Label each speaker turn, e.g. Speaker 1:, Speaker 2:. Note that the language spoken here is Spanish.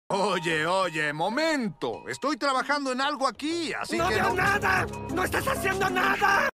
Speaker 1: Oye, momento. Estoy trabajando en algo aquí, así
Speaker 2: ¡No
Speaker 1: que
Speaker 2: veo nada! ¡No estás haciendo nada!